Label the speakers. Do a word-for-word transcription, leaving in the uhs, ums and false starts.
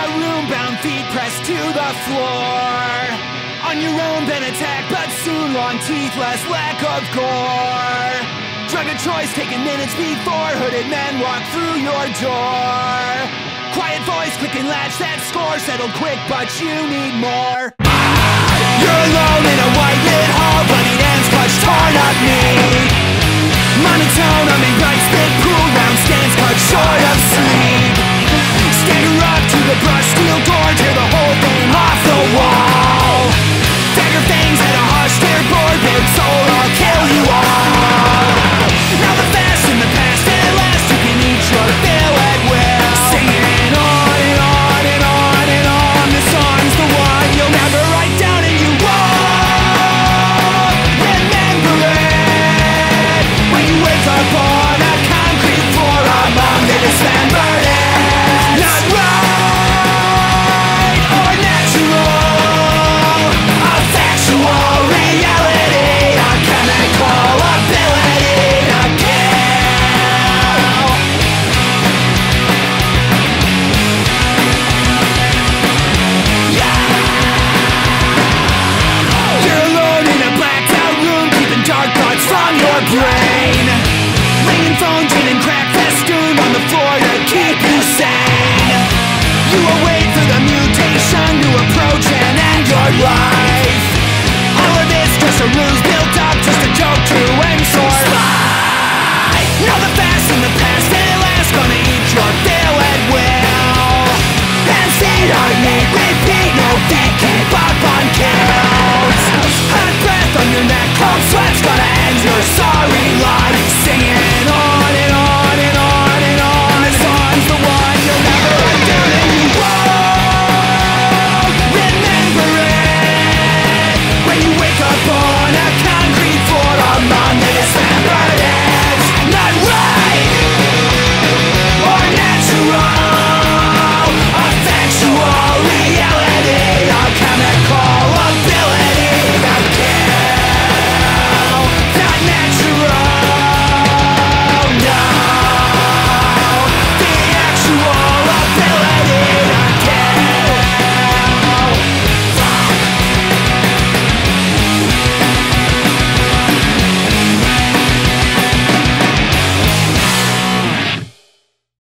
Speaker 1: out room, bound feet pressed to the floor. On your own, been attacked, but soon long teeth, less lack of gore. Drug of choice taken minutes before hooded men walk through your door. Quiet voice, clicking latch, that score settled quick, but you need more. You're alone in a white lit hall, bloodied hands clutched, torn up knee. Monotone, I'm in bright spit pool, round stands cut short of sleep. Stagger up to the brushed steel door, tear the whole thing off the wall. Dagger fangs at a hush, tear board, big soul, I'll kill you all. Now the fast in the past, at last you can eat your fill at will. Singing on and on and on and on, the song's the one you'll never write down and you won't remember it. When you wake up on a concrete floor among the dismembered, it's not right or natural, a factual reality, a chemical ability to kill. Yeah. You're alone in a blacked out room, keeping dark thoughts from your brain. Ringing phone, gin and crack festoon on the floor to keep you sane. You await for the mutation to approach and end your life.